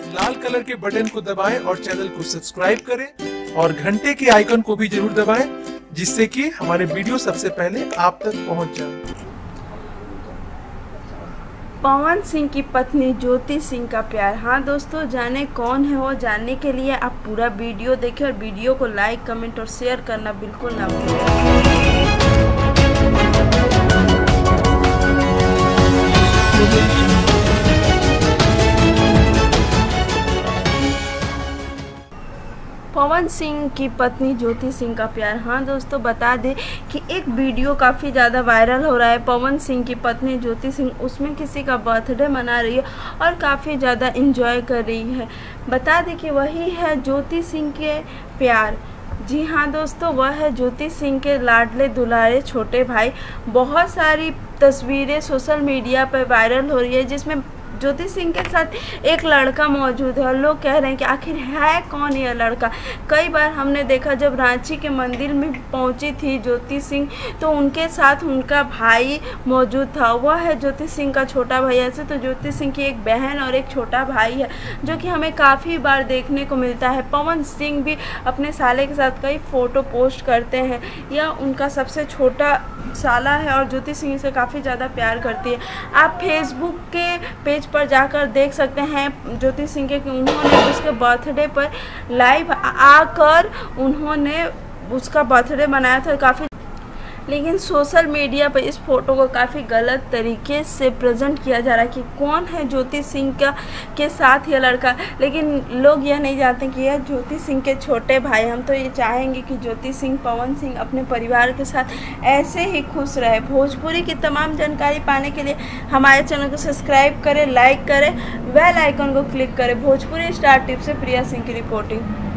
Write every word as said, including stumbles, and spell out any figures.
लाल colour के button को दबाएं और चैनल को सब्सक्राइब करें और घंटे के आइकन को भी जरूर दबाएं, जिससे कि हमारे वीडियो सबसे पहले आप तक पहुंच जाए। पवन सिंह की पत्नी ज्योति सिंह का प्यार। हाँ दोस्तों, जाने कौन है वो, जानने के लिए आप पूरा वीडियो देखें और वीडियो को लाइक, कमेंट और शेयर करना बिल्कुल ना भूलें। पवन सिंह की पत्नी ज्योति सिंह का प्यार। हाँ दोस्तों, बता दें कि एक वीडियो काफ़ी ज़्यादा वायरल हो रहा है। पवन सिंह की पत्नी ज्योति सिंह उसमें किसी का बर्थडे मना रही है और काफ़ी ज़्यादा एंजॉय कर रही है। बता दें कि वही है ज्योति सिंह के प्यार। जी हाँ दोस्तों, वह है ज्योति सिंह के लाडले दुलारे छोटे भाई। बहुत सारी तस्वीरें सोशल मीडिया पर वायरल हो रही है जिसमें ज्योति सिंह के साथ एक लड़का मौजूद है और लोग कह रहे हैं कि आखिर है कौन यह लड़का। कई बार हमने देखा जब रांची के मंदिर में पहुंची थी ज्योति सिंह तो उनके साथ उनका भाई मौजूद था। वह है ज्योति सिंह का छोटा भाई। ऐसे तो ज्योति सिंह की एक बहन और एक छोटा भाई है जो कि हमें काफ़ी बार देखने को मिलता है। पवन सिंह भी अपने साले के साथ कई फ़ोटो पोस्ट करते हैं। यह उनका सबसे छोटा साला है और ज्योति सिंह से काफ़ी ज़्यादा प्यार करती है। आप फेसबुक के पेज पर जाकर देख सकते हैं ज्योति सिंह के कि उन्होंने उसके बर्थडे पर लाइव आकर उन्होंने उसका बर्थडे मनाया था काफ़ी। लेकिन सोशल मीडिया पर इस फोटो को काफ़ी गलत तरीके से प्रेजेंट किया जा रहा है कि कौन है ज्योति सिंह का के साथ यह लड़का। लेकिन लोग यह नहीं जानते कि यह ज्योति सिंह के छोटे भाई। हम तो ये चाहेंगे कि ज्योति सिंह पवन सिंह अपने परिवार के साथ ऐसे ही खुश रहे। भोजपुरी की तमाम जानकारी पाने के लिए हमारे चैनल को सब्सक्राइब करें, लाइक करें, बेल आइकन को क्लिक करें। भोजपुरी स्टार टिप से प्रिया सिंह की रिपोर्टिंग।